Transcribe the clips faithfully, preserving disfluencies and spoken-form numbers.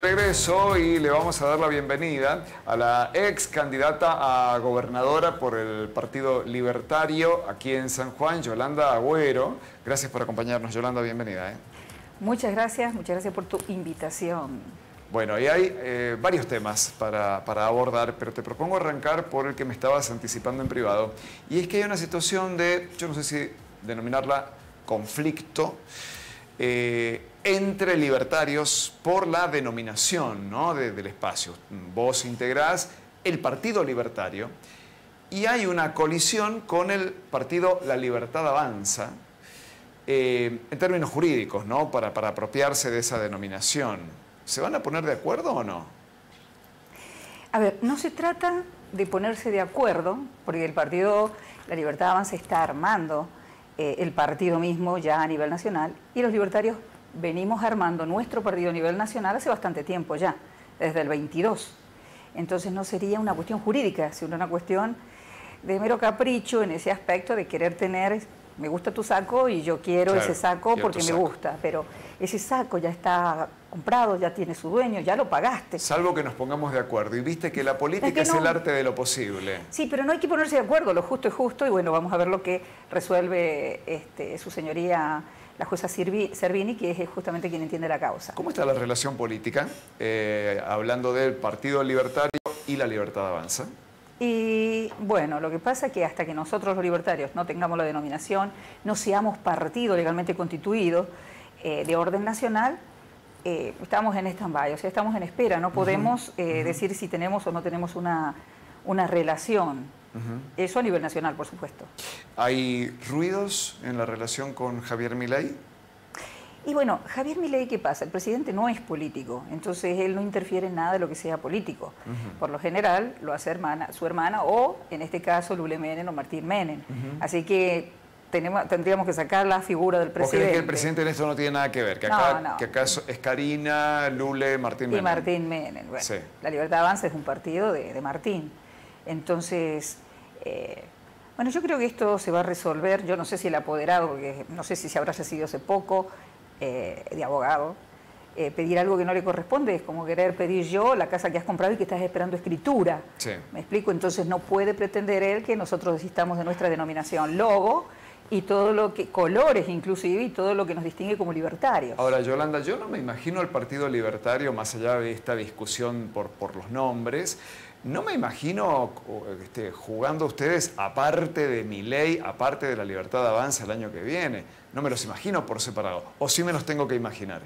regreso y le vamos a dar la bienvenida a la ex candidata a gobernadora por el Partido Libertario aquí en San Juan, Yolanda Agüero. Gracias por acompañarnos, Yolanda, bienvenida. ¿eh? Muchas gracias, muchas gracias por tu invitación. Bueno, y hay eh, varios temas para, para abordar, pero te propongo arrancar por el que me estabas anticipando en privado. Y es que hay una situación de, yo no sé si denominarla conflicto, eh, entre libertarios por la denominación, ¿no? de, del espacio. Vos integrás el Partido Libertario y hay una colisión con el partido La Libertad Avanza, eh, en términos jurídicos, ¿no? para, para apropiarse de esa denominación. ¿Se van a poner de acuerdo o no? A ver, no se trata de ponerse de acuerdo, porque el partido La Libertad Avanza está armando eh, el partido mismo ya a nivel nacional, y los libertarios venimos armando nuestro partido a nivel nacional hace bastante tiempo ya, desde el veintidós. Entonces no sería una cuestión jurídica, sino una cuestión de mero capricho en ese aspecto de querer tener, me gusta tu saco y yo quiero claro, ese saco porque me saco. gusta, pero ese saco ya está comprado, ya tiene su dueño, ya lo pagaste. Salvo que nos pongamos de acuerdo, y viste que la política es, que no, es el arte de lo posible. Sí, pero no hay que ponerse de acuerdo, lo justo es justo, y bueno, vamos a ver lo que resuelve este, su señoría la jueza Servini, que es justamente quien entiende la causa. ¿Cómo está la relación política, eh, hablando del Partido Libertario y La Libertad Avanza? Y bueno, lo que pasa es que hasta que nosotros los libertarios no tengamos la denominación, no seamos partido legalmente constituido eh, de orden nacional, eh, estamos en stand-by, o sea, estamos en espera, no podemos eh, uh-huh. decir si tenemos o no tenemos una, una relación. Uh-huh. Eso a nivel nacional, por supuesto. ¿Hay ruidos en la relación con Javier Milei? Y bueno, Javier Milei, ¿qué pasa? El presidente no es político, entonces él no interfiere en nada de lo que sea político. Uh-huh. Por lo general lo hace hermana, su hermana o, en este caso, Lule Menem o Martín Menem. Uh-huh. Así que tenemos, tendríamos que sacar la figura del presidente. ¿O crees que el presidente en esto no tiene nada que ver? Que acá, no, no. que acá es Karina, Lule, Martín Menem. Y Martín Menem. Bueno, sí. La Libertad Avanza es un partido de, de Martín. Entonces, eh, bueno, yo creo que esto se va a resolver. Yo no sé si el apoderado, porque no sé si se habrá recibido hace poco, Eh, de abogado, eh, pedir algo que no le corresponde es como querer pedir yo la casa que has comprado y que estás esperando escritura. Sí. ¿Me explico? Entonces no puede pretender él que nosotros desistamos de nuestra denominación, logo y todo lo que, colores inclusive, y todo lo que nos distingue como libertarios. Ahora, Yolanda, yo no me imagino el Partido Libertario, más allá de esta discusión por, por los nombres, no me imagino este, jugando ustedes aparte de Milei, aparte de La Libertad Avanza el año que viene. No me los imagino por separado. ¿O sí me los tengo que imaginar?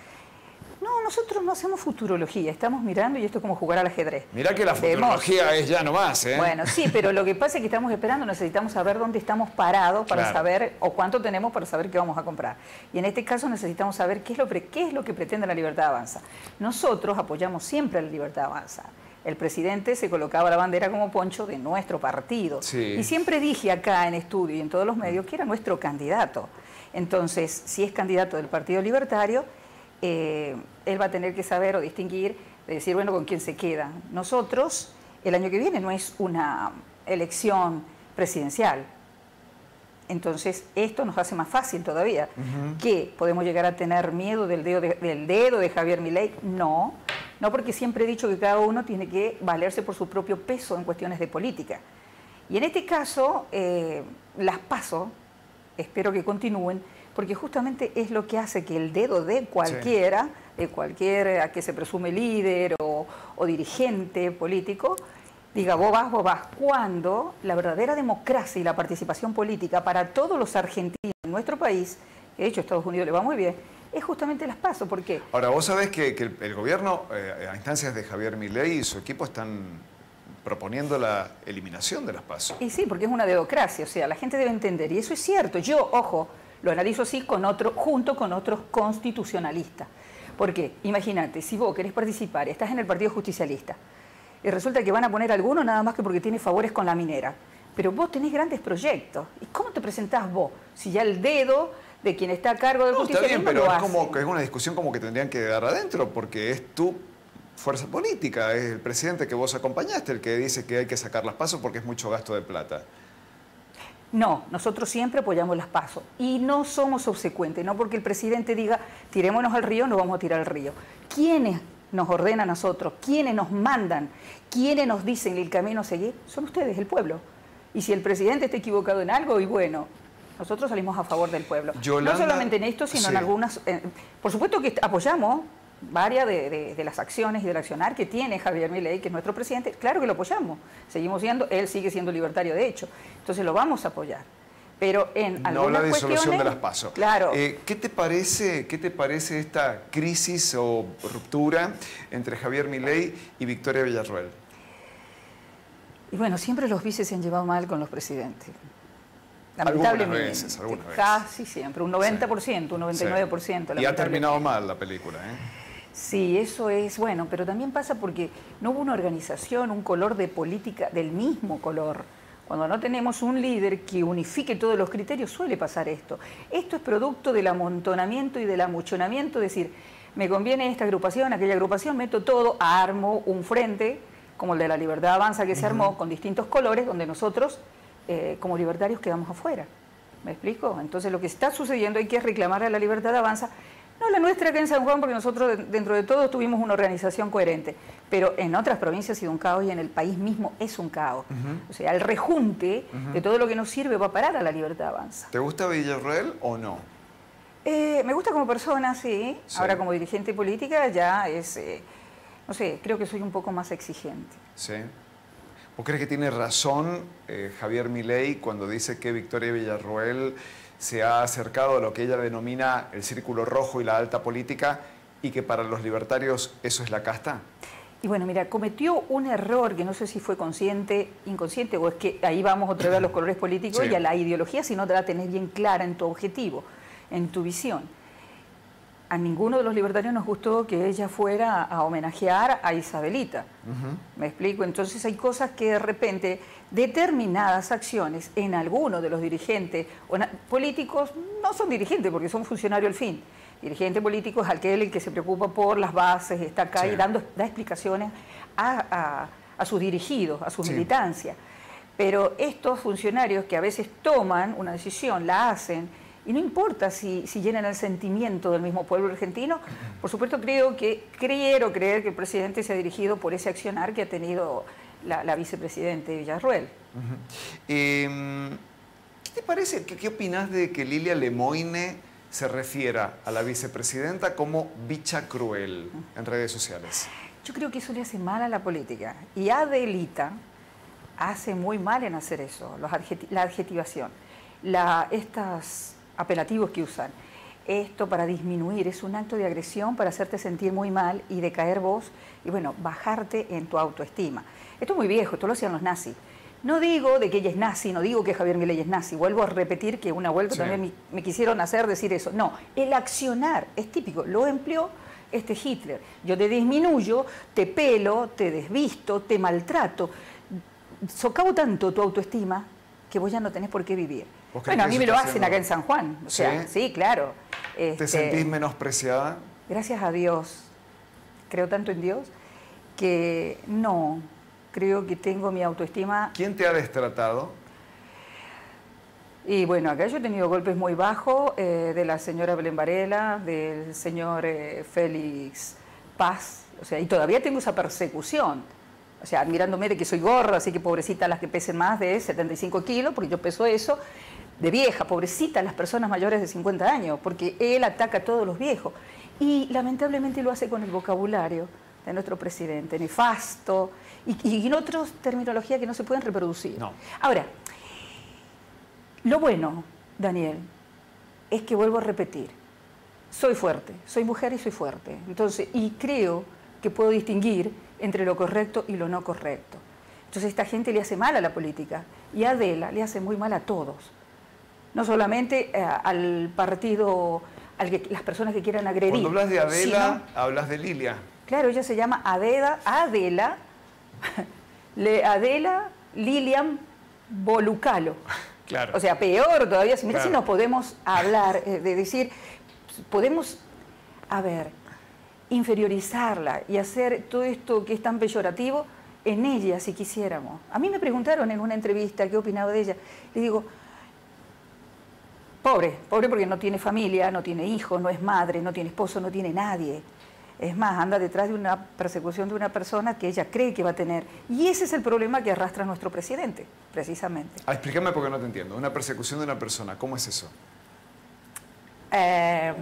No, nosotros no hacemos futurología. Estamos mirando y esto es como jugar al ajedrez. Mirá que la futurología es ya nomás, ¿eh? Bueno, sí, pero lo que pasa es que estamos esperando, necesitamos saber dónde estamos parados para claro. saber, o cuánto tenemos para saber qué vamos a comprar. Y en este caso necesitamos saber qué es lo, qué es lo que pretende La Libertad Avanza. Nosotros apoyamos siempre a La Libertad Avanza. El presidente se colocaba la bandera como poncho de nuestro partido. Sí. Y siempre dije acá en estudio y en todos los medios que era nuestro candidato. Entonces, si es candidato del Partido Libertario, eh, él va a tener que saber o distinguir, de decir, bueno, con quién se queda. Nosotros, el año que viene no es una elección presidencial. Entonces, esto nos hace más fácil todavía. Uh-huh. ¿Qué? ¿Podemos llegar a tener miedo del dedo de, del dedo de Javier Milei? No. No, porque siempre he dicho que cada uno tiene que valerse por su propio peso en cuestiones de política. Y en este caso, eh, las PASO, espero que continúen, porque justamente es lo que hace que el dedo de cualquiera, sí. de cualquiera que se presume líder o, o dirigente político, diga vos vas, vos vas, cuando la verdadera democracia y la participación política para todos los argentinos en nuestro país, que de hecho a Estados Unidos le va muy bien, es justamente las PASO. ¿Por qué? Ahora, vos sabés que, que el, el gobierno, eh, a instancias de Javier Milei y su equipo, están proponiendo la eliminación de las PASO. Y sí, porque es una dedocracia, o sea, la gente debe entender, y eso es cierto. Yo, ojo, lo analizo así con otro, junto con otros constitucionalistas. Porque, imagínate, si vos querés participar, estás en el Partido Justicialista, y resulta que van a poner alguno nada más que porque tiene favores con la minera, pero vos tenés grandes proyectos. ¿Y cómo te presentás vos? Si ya el dedo de quien está a cargo del no, justicialismo está bien, pero lo es, como, hace. es una discusión como que tendrían que dar adentro, porque es tu fuerza política, es el presidente que vos acompañaste el que dice que hay que sacar las PASO porque es mucho gasto de plata. No, nosotros siempre apoyamos las PASO y no somos obsecuentes, no porque el presidente diga tirémonos al río, nos vamos a tirar al río. ¿Quiénes nos ordena a nosotros, quienes nos mandan, quienes nos dicen el camino a seguir, son ustedes, el pueblo. Y si el presidente está equivocado en algo, y bueno, nosotros salimos a favor del pueblo. Yolanda, no solamente en esto, sino sí. en algunas... Eh, por supuesto que apoyamos varias de, de, de las acciones y del accionar que tiene Javier Milei, que es nuestro presidente. Claro que lo apoyamos. Seguimos siendo, él sigue siendo libertario de hecho. Entonces lo vamos a apoyar. Pero en no algunas la disolución cuestiones, de las PASO. Claro. Eh, ¿qué te parece, qué te parece esta crisis o ruptura entre Javier Milei y Victoria Villarroel? Y bueno, siempre los vices se han llevado mal con los presidentes. Lamentablemente. Algunas veces, algunas veces. Casi siempre, un noventa por ciento, un noventa y nueve por ciento. Sí. Y ha terminado mal la película, ¿eh? Sí, eso es bueno, pero también pasa porque no hubo una organización, un color de política del mismo color. Cuando no tenemos un líder que unifique todos los criterios, suele pasar esto. Esto es producto del amontonamiento y del amuchonamiento, es decir, me conviene esta agrupación, aquella agrupación, meto todo, armo un frente, como el de la Libertad Avanza que se uh-huh. armó, con distintos colores, donde nosotros, eh, como libertarios, quedamos afuera. ¿Me explico? Entonces lo que está sucediendo hay que reclamar a la Libertad Avanza. No la nuestra acá en San Juan, porque nosotros dentro de todo tuvimos una organización coherente, pero en otras provincias ha sido un caos y en el país mismo es un caos. Uh-huh. O sea, el rejunte uh-huh. de todo lo que nos sirve va a parar a la Libertad Avanza. ¿Te gusta Villarroel o no? Eh, me gusta como persona, sí. sí. Ahora como dirigente política ya es, eh, no sé, creo que soy un poco más exigente. Sí. ¿Vos crees que tiene razón eh, Javier Milei cuando dice que Victoria Villarroel se ha acercado a lo que ella denomina el círculo rojo y la alta política y que para los libertarios eso es la casta? Y bueno, mira, cometió un error que no sé si fue consciente, inconsciente, o es que ahí vamos otra vez a los colores políticos sí. y a la ideología, si no te la tenés bien clara en tu objetivo, en tu visión. A ninguno de los libertarios nos gustó que ella fuera a homenajear a Isabelita. Uh-huh. ¿Me explico? Entonces hay cosas que de repente determinadas acciones en algunos de los dirigentes o políticos, no son dirigentes porque son funcionarios al fin. Dirigente político es aquel el que se preocupa por las bases, está acá sí. y dando, da explicaciones a, a, a sus dirigidos, a su sí. militancia. Pero estos funcionarios que a veces toman una decisión, la hacen, y no importa si, si llenan el sentimiento del mismo pueblo argentino, por supuesto creo que, quiero creer que el presidente se ha dirigido por ese accionar que ha tenido la, la vicepresidente Villarroel. Uh-huh. eh, ¿Qué te parece, qué, qué opinás de que Lilia Lemoine se refiera a la vicepresidenta como bicha cruel uh-huh. en redes sociales? Yo creo que eso le hace mal a la política. Y Adelita hace muy mal en hacer eso, los adjeti- la adjetivación. La, estas... apelativos que usan. Esto para disminuir, es un acto de agresión para hacerte sentir muy mal y decaer vos y bueno, bajarte en tu autoestima. Esto es muy viejo, esto lo hacían los nazis. No digo de que ella es nazi, no digo que Javier Milei es nazi, vuelvo a repetir que una vuelta sí. también me, me quisieron hacer decir eso. No, el accionar es típico, lo empleó este Hitler. Yo te disminuyo, te pelo, te desvisto, te maltrato, socavo tanto tu autoestima que vos ya no tenés por qué vivir. Bueno, a mí me lo hacen acá en San Juan, o sea, sí, sí claro. Este, ¿Te sentís menospreciada? Gracias a Dios, creo tanto en Dios, que no, creo que tengo mi autoestima... ¿Quién te ha destratado? Y bueno, acá yo he tenido golpes muy bajos eh, de la señora Belén Varela, del señor eh, Félix Paz, o sea, y todavía tengo esa persecución. O sea, admirándome de que soy gorda, así que pobrecita las que pesen más de setenta y cinco kilos, porque yo peso eso, de vieja, pobrecita las personas mayores de cincuenta años, porque él ataca a todos los viejos. Y lamentablemente lo hace con el vocabulario de nuestro presidente, nefasto, y, y en otras terminologías que no se pueden reproducir. No. Ahora, lo bueno, Daniel, es que vuelvo a repetir, soy fuerte, soy mujer y soy fuerte. Entonces, y creo que puedo distinguir entre lo correcto y lo no correcto. Entonces esta gente le hace mal a la política y a Adela le hace muy mal a todos. No solamente eh, al partido, a las personas que quieran agredir. Cuando hablas de Adela, sino, hablas de Lilia. Claro, ella se llama Adela, Adela, le, Adela Lilian Bolucalo. Claro. O sea, peor todavía. Mira claro. si no podemos hablar, eh, de decir, podemos, a ver, inferiorizarla y hacer todo esto que es tan peyorativo en ella, si quisiéramos. A mí me preguntaron en una entrevista qué opinaba de ella. Le digo, pobre, pobre porque no tiene familia, no tiene hijos, no es madre, no tiene esposo, no tiene nadie. Es más, anda detrás de una persecución de una persona que ella cree que va a tener. Y ese es el problema que arrastra nuestro presidente, precisamente. Ah, explícame porque no te entiendo. Una persecución de una persona, ¿cómo es eso? Eh,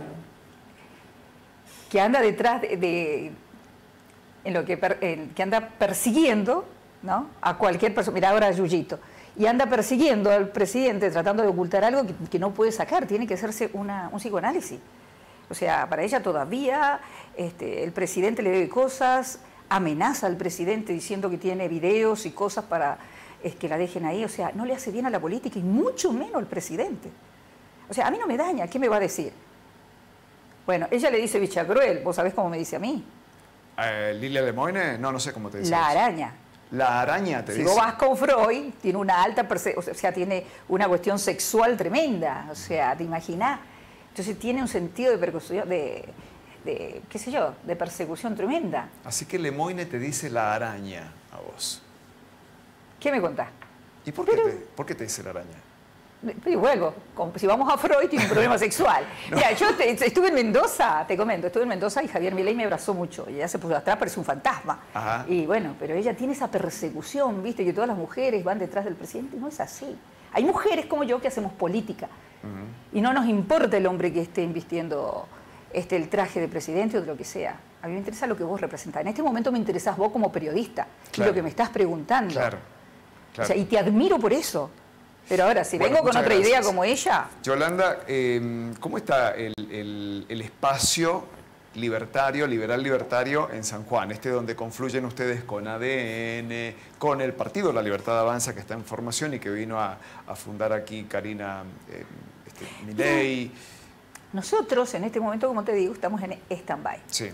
que anda detrás de... de en lo que, per, en, que anda persiguiendo, ¿no?, a cualquier persona. Mira ahora a Yuyito. Y anda persiguiendo al presidente tratando de ocultar algo que, que no puede sacar. Tiene que hacerse una, un psicoanálisis. O sea, para ella todavía este, el presidente le debe cosas, amenaza al presidente diciendo que tiene videos y cosas para es, que la dejen ahí. O sea, no le hace bien a la política y mucho menos al presidente. O sea, a mí no me daña, ¿qué me va a decir? Bueno, ella le dice bicha cruel, ¿vos sabés cómo me dice a mí? Eh, ¿Lilia Lemoyne? No, no sé cómo te dice. La eso. araña. La araña, te si dice. Si vos vas con Freud, tiene una alta, o sea, tiene una cuestión sexual tremenda. O sea, ¿te imaginás? Entonces tiene un sentido de persecución, de, de, qué sé yo, de persecución tremenda. Así que Lemoyne te dice la araña a vos. ¿Qué me contás? ¿Y por, Pero, qué, te, por qué te dice la araña? Y vuelvo, si vamos a Freud, tiene un problema sexual. No. Mira, yo te, estuve en Mendoza, te comento, estuve en Mendoza y Javier Milei me abrazó mucho. Y ella se puso atrás, parece un fantasma. Ajá. Y bueno, pero ella tiene esa persecución, ¿viste? Que todas las mujeres van detrás del presidente. No es así. Hay mujeres como yo que hacemos política. Uh-huh. Y no nos importa el hombre que esté vistiendo este, el traje de presidente o de lo que sea. A mí me interesa lo que vos representás. En este momento me interesás vos como periodista. Claro. Y lo que me estás preguntando. Claro. Claro. O sea, y te admiro por eso. Pero ahora, si bueno, vengo con otra gracias. idea como ella... Yolanda, eh, ¿cómo está el, el, el espacio libertario, liberal libertario en San Juan? Este donde confluyen ustedes con A D N, con el Partido La Libertad Avanza, que está en formación y que vino a, a fundar aquí Karina eh, este, Milei. Nosotros, en este momento, como te digo, estamos en stand-by. Sí.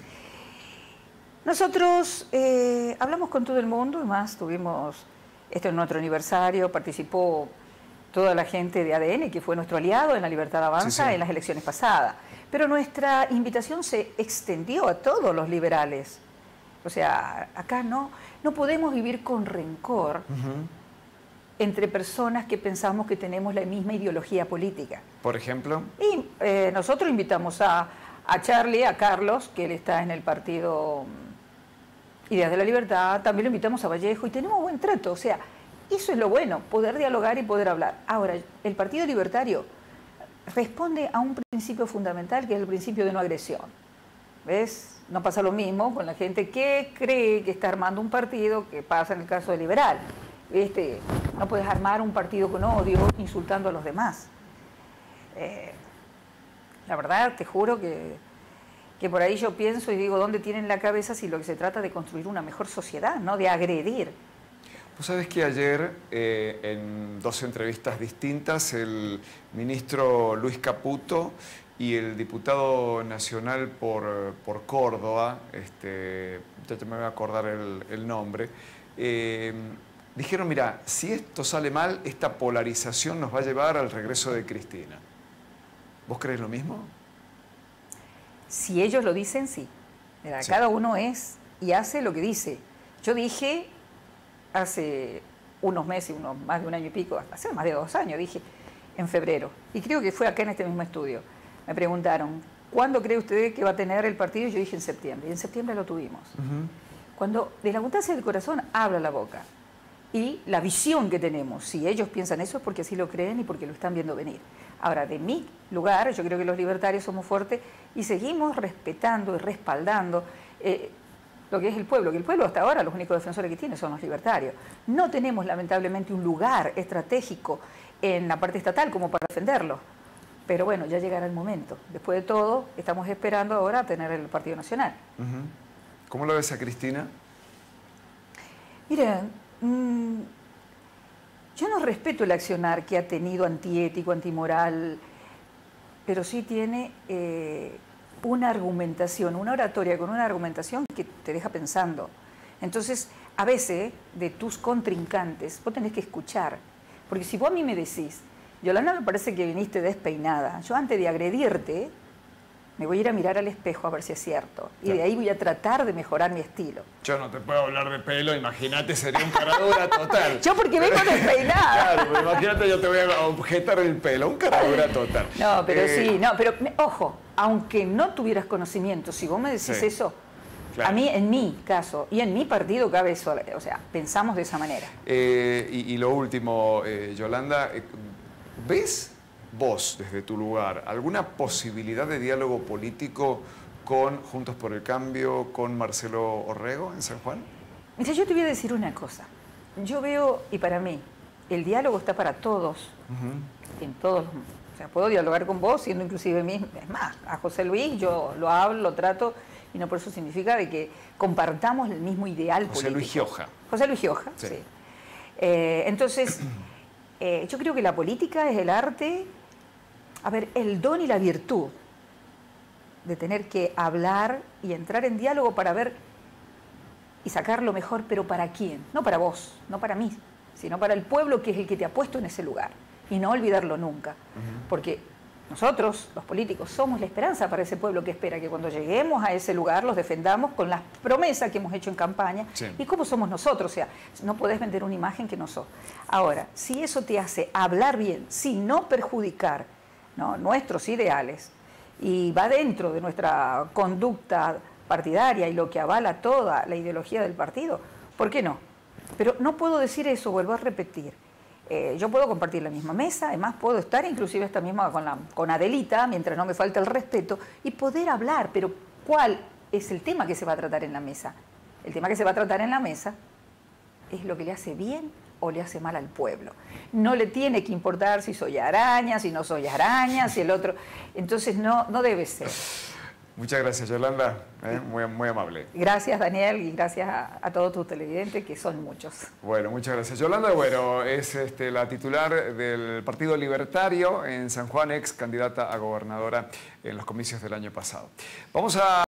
Nosotros eh, hablamos con todo el mundo, además tuvimos... Esto es nuestro aniversario, participó... toda la gente de A D N, que fue nuestro aliado en la Libertad Avanza sí, sí. en las elecciones pasadas. Pero nuestra invitación se extendió a todos los liberales. O sea, acá no, no podemos vivir con rencor uh-huh. entre personas que pensamos que tenemos la misma ideología política. ¿Por ejemplo? Y eh, nosotros invitamos a, a Charlie, a Carlos, que él está en el partido Ideas de la Libertad, también lo invitamos a Vallejo y tenemos buen trato, o sea... Eso es lo bueno, poder dialogar y poder hablar. Ahora, el Partido Libertario responde a un principio fundamental, que es el principio de no agresión. ¿Ves? No pasa lo mismo con la gente que cree que está armando un partido, que pasa en el caso de Liberal. Este, no puedes armar un partido con odio, insultando a los demás. Eh, la verdad, te juro que, que por ahí yo pienso y digo, ¿dónde tienen la cabeza si lo que se trata de construir una mejor sociedad, no de agredir? Vos sabés que ayer, eh, en dos entrevistas distintas, el ministro Luis Caputo y el diputado nacional por, por Córdoba, este, ya te me voy a acordar el, el nombre, eh, dijeron, mira, si esto sale mal, esta polarización nos va a llevar al regreso de Cristina. ¿Vos crees lo mismo? Si ellos lo dicen, sí. Mira, sí. Cada uno es y hace lo que dice. Yo dije... hace unos meses, unos, más de un año y pico, hace más de dos años, dije, en febrero. Y creo que fue acá en este mismo estudio. Me preguntaron, ¿cuándo cree usted que va a tener el partido? Y yo dije, en septiembre. Y en septiembre lo tuvimos. Uh-huh. Cuando de la abundancia del corazón habla la boca. Y la visión que tenemos, si ellos piensan eso es porque así lo creen y porque lo están viendo venir. Ahora, de mi lugar, yo creo que los libertarios somos fuertes y seguimos respetando y respaldando eh, lo que es el pueblo, que el pueblo hasta ahora los únicos defensores que tiene son los libertarios. No tenemos lamentablemente un lugar estratégico en la parte estatal como para defenderlo, pero bueno, ya llegará el momento. Después de todo, estamos esperando ahora tener el Partido Nacional. Uh-huh. ¿Cómo lo ves a Cristina? Mira, mmm, yo no respeto el accionar que ha tenido antiético, antimoral, pero sí tiene... Eh, una argumentación, una oratoria con una argumentación que te deja pensando. Entonces, a veces, de tus contrincantes, vos tenés que escuchar. Porque si vos a mí me decís, Yolanda, me parece que viniste despeinada, yo antes de agredirte, me voy a ir a mirar al espejo a ver si es cierto. Y de ahí voy a tratar de mejorar mi estilo. Yo no te puedo hablar de pelo, imagínate, sería un caradura total. Yo porque vengo despeinada. Claro, pero imagínate, yo te voy a objetar el pelo, un caradura total. No, pero eh... sí, no, pero ojo, aunque no tuvieras conocimiento, si vos me decís sí. eso, Claro. A mí, en mi caso, y en mi partido cabe eso, o sea, pensamos de esa manera. Eh, y, y lo último, eh, Yolanda, ¿ves vos, desde tu lugar, alguna posibilidad de diálogo político con Juntos por el Cambio, con Marcelo Orrego en San Juan? Mira, yo te voy a decir una cosa. Yo veo, y para mí, el diálogo está para todos, uh-huh. en todos los... O sea, puedo dialogar con vos, siendo inclusive mismo, es más, a José Luis yo lo hablo, lo trato, y no por eso significa de que compartamos el mismo ideal José político. Luis Gioja. José Luis Gioja, sí. sí. Eh, entonces, eh, yo creo que la política es el arte, a ver, el don y la virtud de tener que hablar y entrar en diálogo para ver y sacar lo mejor, pero ¿para quién? No para vos, no para mí, sino para el pueblo que es el que te ha puesto en ese lugar. Y no olvidarlo nunca, uh-huh. porque nosotros, los políticos, somos la esperanza para ese pueblo que espera que cuando lleguemos a ese lugar los defendamos con las promesas que hemos hecho en campaña sí. y cómo somos nosotros. O sea, no podés vender una imagen que no sos. Ahora, si eso te hace hablar bien, sin no perjudicar, ¿no?, nuestros ideales, y va dentro de nuestra conducta partidaria y lo que avala toda la ideología del partido, ¿por qué no? Pero no puedo decir eso, vuelvo a repetir. Eh, yo puedo compartir la misma mesa, además puedo estar inclusive esta misma con, la, con Adelita, mientras no me falte el respeto, y poder hablar, pero ¿cuál es el tema que se va a tratar en la mesa? El tema que se va a tratar en la mesa es lo que le hace bien o le hace mal al pueblo. No le tiene que importar si soy araña, si no soy araña, si el otro... Entonces no, no debe ser. Muchas gracias, Yolanda. Eh, muy, muy amable. Gracias, Daniel, y gracias a, a todos tus televidentes, que son muchos. Bueno, muchas gracias. Yolanda, bueno, es este, la titular del Partido Libertario en San Juan, ex candidata a gobernadora en los comicios del año pasado. Vamos a...